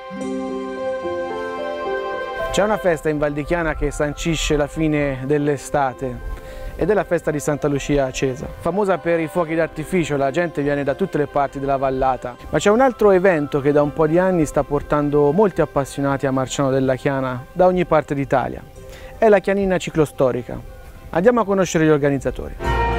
C'è una festa in Val di Chiana che sancisce la fine dell'estate ed è la festa di Santa Lucia Accesa, famosa per i fuochi d'artificio. La gente viene da tutte le parti della vallata, ma c'è un altro evento che da un po' di anni sta portando molti appassionati a Marciano della Chiana da ogni parte d'Italia. È la Chianina Ciclostorica. Andiamo a conoscere gli organizzatori.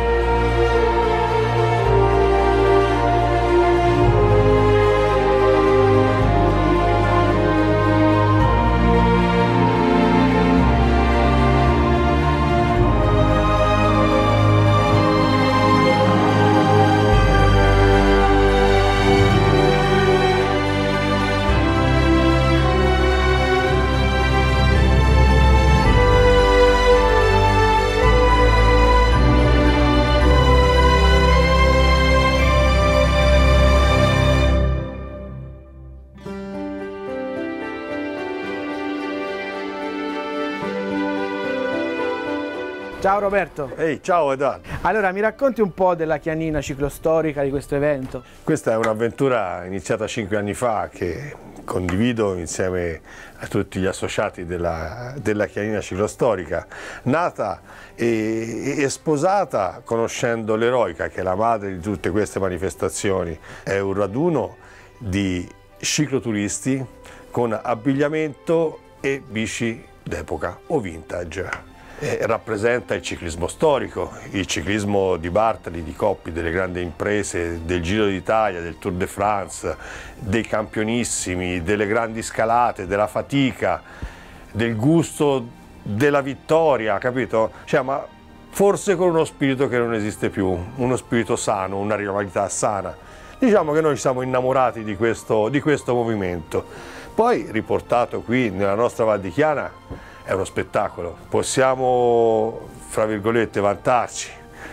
Ciao Roberto. Ehi, ciao Edoardo. Allora, mi racconti un po' della Chianina Ciclostorica, di questo evento? Questa è un'avventura iniziata 5 anni fa che condivido insieme a tutti gli associati della Chianina Ciclostorica, nata e sposata conoscendo l'Eroica, che è la madre di tutte queste manifestazioni. È un raduno di cicloturisti con abbigliamento e bici d'epoca o vintage. Rappresenta il ciclismo storico, il ciclismo di Bartali, di Coppi, delle grandi imprese, del Giro d'Italia, del Tour de France, dei campionissimi, delle grandi scalate, della fatica, del gusto della vittoria, capito? Cioè, ma forse con uno spirito che non esiste più, uno spirito sano, una rivalità sana. Diciamo che noi ci siamo innamorati di questo movimento. Poi, riportato qui nella nostra Val di Chiana, è uno spettacolo. Possiamo, fra virgolette, vantarci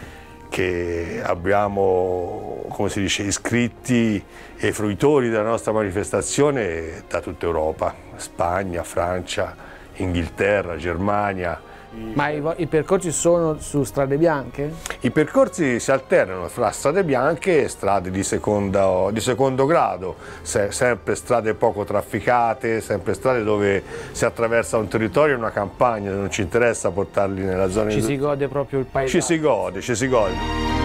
che abbiamo, come si dice, iscritti e fruitori della nostra manifestazione da tutta Europa, Spagna, Francia, Inghilterra, Germania. Ma i percorsi sono su strade bianche? I percorsi si alternano fra strade bianche e strade di secondo grado, sempre strade poco trafficate, sempre strade dove si attraversa un territorio e una campagna, non ci interessa portarli nella zona. Ci si gode proprio il paesaggio. Ci si gode.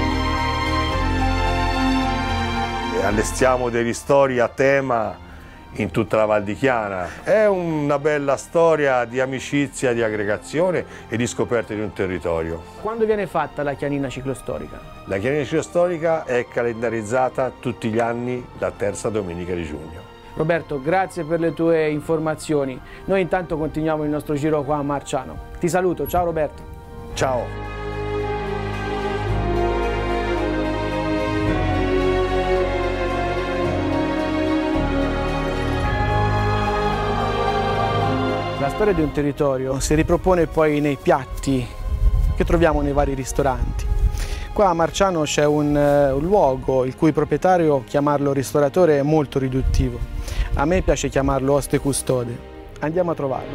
E allestiamo dei ristori a tema in tutta la Val di Chiana. È una bella storia di amicizia, di aggregazione e di scoperta di un territorio. Quando viene fatta la Chianina Ciclostorica? La Chianina Ciclostorica è calendarizzata tutti gli anni la terza domenica di giugno. Roberto, grazie per le tue informazioni. Noi intanto continuiamo il nostro giro qua a Marciano. Ti saluto, ciao Roberto. Ciao. La storia di un territorio si ripropone poi nei piatti che troviamo nei vari ristoranti. Qua a Marciano c'è un luogo il cui proprietario, chiamarlo ristoratore, è molto riduttivo. A me piace chiamarlo oste custode. Andiamo a trovarlo.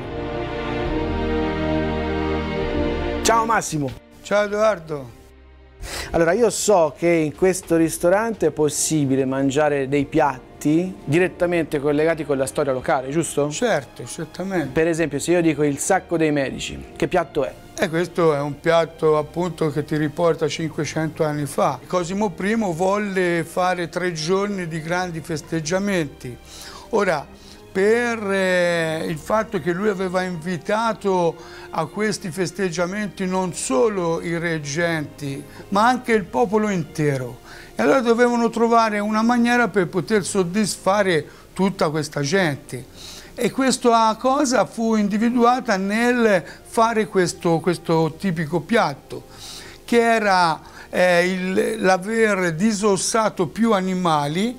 Ciao Massimo! Ciao Edoardo! Allora, io so che in questo ristorante è possibile mangiare dei piatti direttamente collegati con la storia locale, giusto? Certo, certamente. Per esempio, se io dico il sacco dei medici, che piatto è? Questo è un piatto appunto che ti riporta 500 anni fa. Cosimo I volle fare 3 giorni di grandi festeggiamenti. Ora, per il fatto che lui aveva invitato a questi festeggiamenti non solo i reggenti, ma anche il popolo intero. E allora dovevano trovare una maniera per poter soddisfare tutta questa gente. E questa cosa fu individuata nel fare questo tipico piatto, che era l'aver disossato più animali,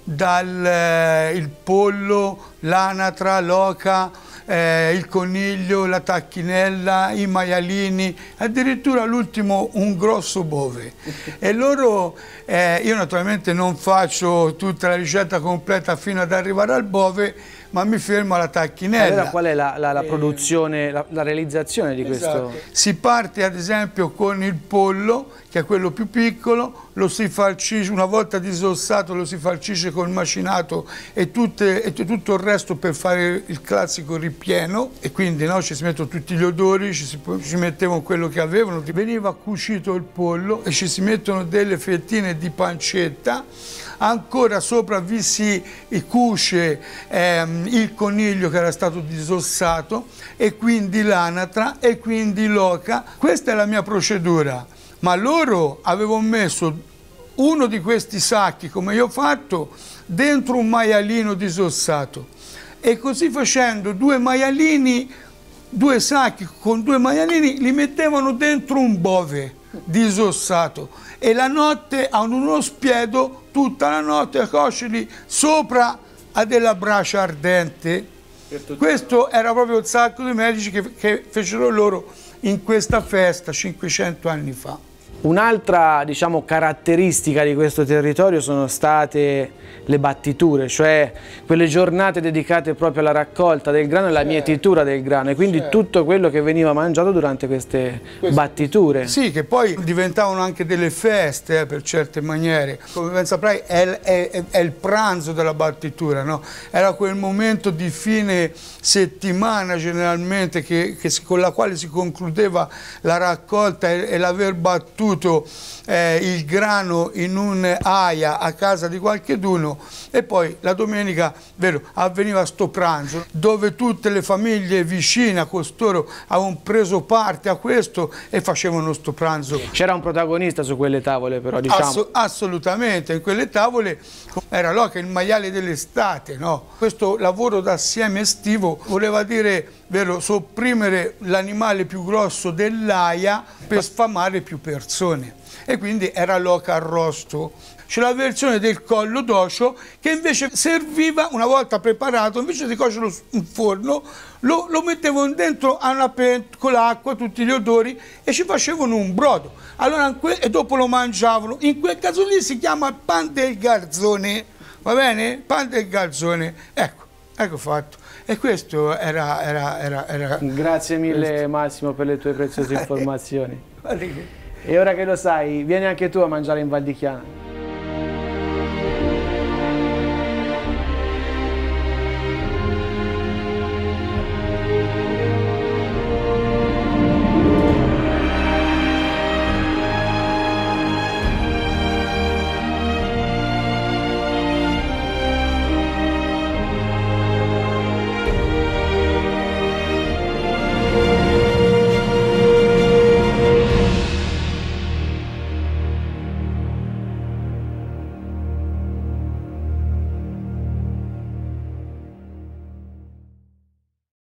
il pollo, l'anatra, l'oca, il coniglio, la tacchinella, i maialini, addirittura all'ultimo un grosso bove. E loro, io naturalmente non faccio tutta la ricetta completa fino ad arrivare al bove, ma mi fermo alla tacchinella. Allora qual è la produzione, la realizzazione di questo? Si parte ad esempio con il pollo, che è quello più piccolo, lo si farcisce, una volta disossato lo si farcisce col macinato e tutto il resto per fare il classico ripieno, e quindi no, ci si mettono tutti gli odori, ci mettevano quello che avevano, veniva cucito il pollo e ci si mettono delle fettine di pancetta, ancora sopra vi si cuce il coniglio che era stato disossato, e quindi l'anatra e quindi l'oca. Questa è la mia procedura, ma loro avevano messo uno di questi sacchi, come io ho fatto, dentro un maialino disossato, e così facendo due sacchi con 2 maialini li mettevano dentro un bove disossato, e la notte a uno spiedo, tutta la notte a cuocerli sopra a della brace ardente. Questo era proprio il sacco di medici che fecero loro in questa festa 500 anni fa. Un'altra, diciamo, caratteristica di questo territorio sono state le battiture, cioè quelle giornate dedicate proprio alla raccolta del grano e alla mietitura del grano, e quindi tutto quello che veniva mangiato durante queste battiture. Sì, che poi diventavano anche delle feste per certe maniere. Come ben saprai è il pranzo della battitura, no? Era quel momento di fine settimana generalmente con la quale si concludeva la raccolta, e l'aver battuto il grano in un'aia a casa di qualcheduno, e poi la domenica, avveniva sto pranzo dove tutte le famiglie vicine a costoro avevano preso parte a questo e facevano sto pranzo. C'era un protagonista su quelle tavole, però, diciamo. Assolutamente, in quelle tavole era l'oca, il maiale dell'estate, no? Questo lavoro d'assieme estivo voleva dire sopprimere l'animale più grosso dell'aia per sfamare più persone, e quindi era l'oca arrosto. C'è la versione del collo d'oscio che invece serviva, una volta preparato, invece di cuocerlo in forno, lo mettevano dentro a una pentola con l'acqua, tutti gli odori, e ci facevano un brodo. Allora, e dopo lo mangiavano. In quel caso lì si chiama pan del garzone, va bene? Pan del garzone, ecco fatto. E questo era... Grazie mille Massimo per le tue preziose informazioni. E ora che lo sai, vieni anche tu a mangiare in Val di Chiana.